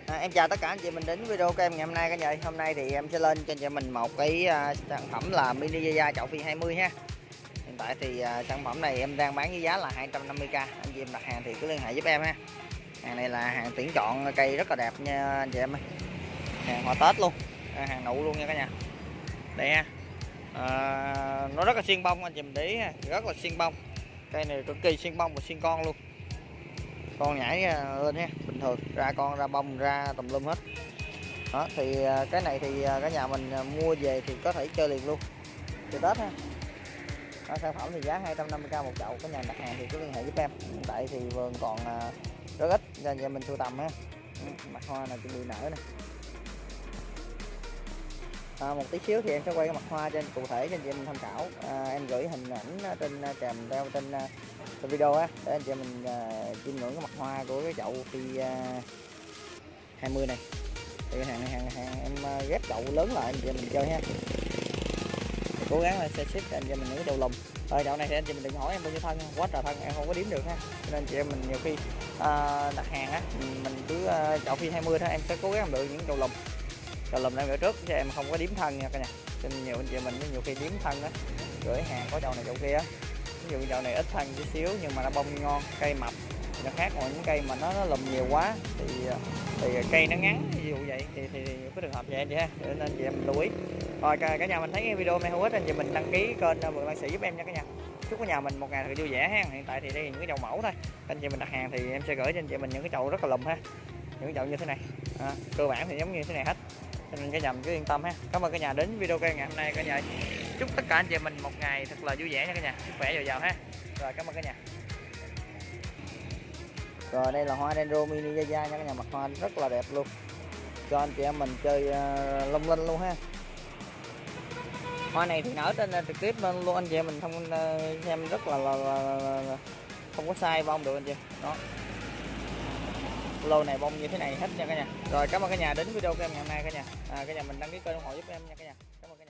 Em chào tất cả anh chị mình đến video của em ngày hôm nay cả nhà. Hôm nay thì em sẽ lên cho anh chị mình một cái sản phẩm là mini Yaya chậu phi 20 ha. Hiện tại thì sản phẩm này em đang bán với giá là 250k. Anh chị em đặt hàng thì cứ liên hệ giúp em ha. Hàng này là hàng tuyển chọn cây rất là đẹp nha anh chị em ơi. Hàng hoa Tết luôn, hàng nụ luôn nha cả nhà. Đây ha. Nó rất là xuyên bông anh chị mình để ý ha, rất là xuyên bông. Cây này cực kỳ xuyên bông và xuyên con luôn. Con nhảy lên ha, bình thường ra con ra bông ra tùm lum hết. Đó thì cái này thì cả nhà mình mua về thì có thể chơi liền luôn chơi Tết ha. Đó, sản phẩm thì giá 250k một chậu, cả nhà đặt hàng thì cứ liên hệ giúp em. Hiện tại thì vườn còn rất ít cho nhà mình sưu tầm ha. Mặt hoa này chuẩn bị nở nè. Một tí xíu thì em sẽ quay cái mặt hoa trên cụ thể cho anh chị mình tham khảo. Em gửi hình ảnh trên kèm theo trên video á để anh chị mình chiêm ngưỡng cái mặt hoa của cái chậu phi 20 này. Thì hàng em ghép chậu lớn lại anh chị mình chơi ha. Thì cố gắng là sẽ ship cho anh chị mình những đầu lùm. Rồi chậu này thì anh chị mình đừng hỏi em bao nhiêu thân, quá trời thân em không có đếm được ha. Cho nên anh chị em mình nhiều khi đặt hàng á mình cứ chậu phi 20 thôi, em sẽ cố gắng được những đầu lùm. Đầu lùm em gửi trước cho em không có đếm thân nha cả nhà. Cho nên nhiều anh chị mình nhiều khi đếm thân á, gửi hàng có chậu này chậu kia á. Ví dụ chậu này ít thân chút xíu nhưng mà nó bông ngon, cây mập nó khác ngoài những cây mà nó lùm nhiều quá thì cây nó ngắn, ví dụ vậy thì có trường hợp vậy anh chị ha, để nên chị em lưu ý. Rồi cả nhà mình thấy cái video này hữu ích anh chị mình đăng ký kênh Vườn Lan Sĩ giúp em nha cả nhà. Chúc cả nhà mình một ngày thật vui vẻ ha. Hiện tại thì đây là những cái chậu mẫu thôi, anh chị mình đặt hàng thì em sẽ gửi cho anh chị mình những cái chậu rất là lùm ha, những cái chậu như thế này. Cơ bản thì giống như thế này hết, cho nên cả nhà mình cứ yên tâm ha. Cảm ơn cả nhà đến video ngày hôm nay cả nhà. Chúc tất cả anh chị mình một ngày thật là vui vẻ nha cả nhà, sức khỏe dồi dào ha. Rồi cảm ơn cả nhà. Rồi đây là hoa dendro mini Yaya nha cả nhà, mặt hoa rất là đẹp luôn, cho anh chị em mình chơi lung linh luôn ha. Hoa này thì nở trên trực tiếp lên luôn anh chị em mình không xem rất là không có sai bông được anh chị. Đó, lô này bông như thế này hết nha cả nhà. Rồi cảm ơn cả nhà đến video của em ngày hôm nay cả nhà. Cả nhà mình đăng ký kênh ủng hộ giúp em nha cả nhà. Cảm ơn cả nhà.